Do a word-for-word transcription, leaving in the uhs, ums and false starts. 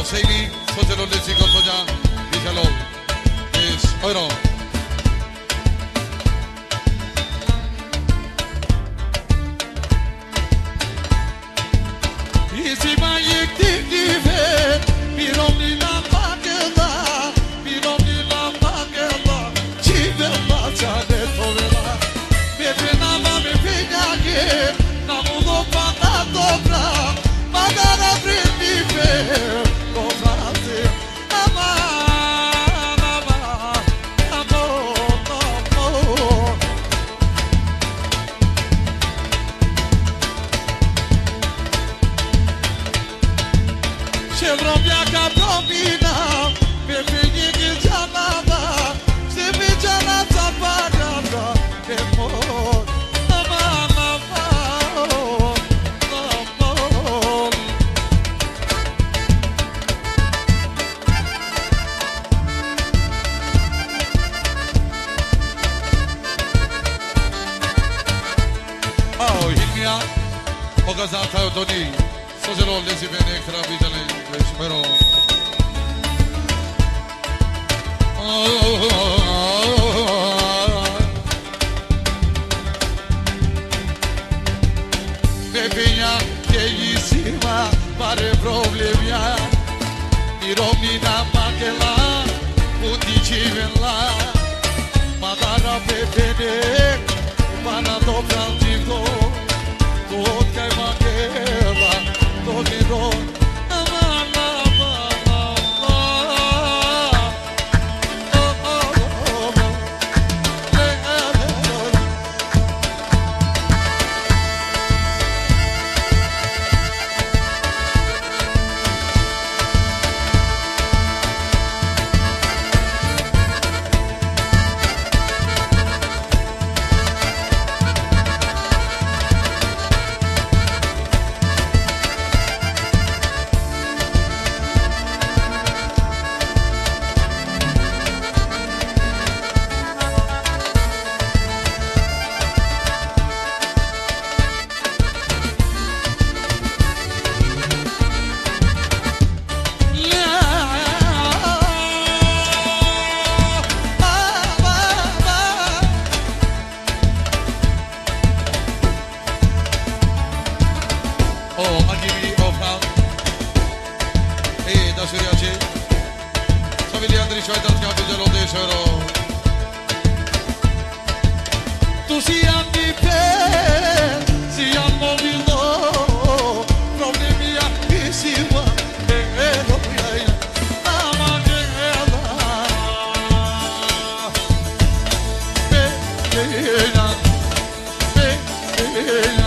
Seili, soțelor de țigăl Făgean, Michelou. Deci, euro. Easy my active, mirom ni la pagela, mirom ni la pagela, chive la chale tovela, bebe na ma me pega que, na mundo pata dobra, magara prendi pe, dobra se, ama, ama, amor, amor. Ce vrobia ca domina, pe fini che già nada, se mi già nada pagata, che mor, amor, amor, amor. Oh, Hilmia, o gazata Tony. Soțelor de zi bine, crabitele, deci mero. Pepinha, cheíssima, pare problemia. Miromina, maquela, putitive lá. Madara, pepene, mana dobra digo. Tot cai maquela. Domino, ama, ama, ama, tu siam di pe, siam mobilno, problemia isima, elo ya, ama gela, pe, pe, pe, pe.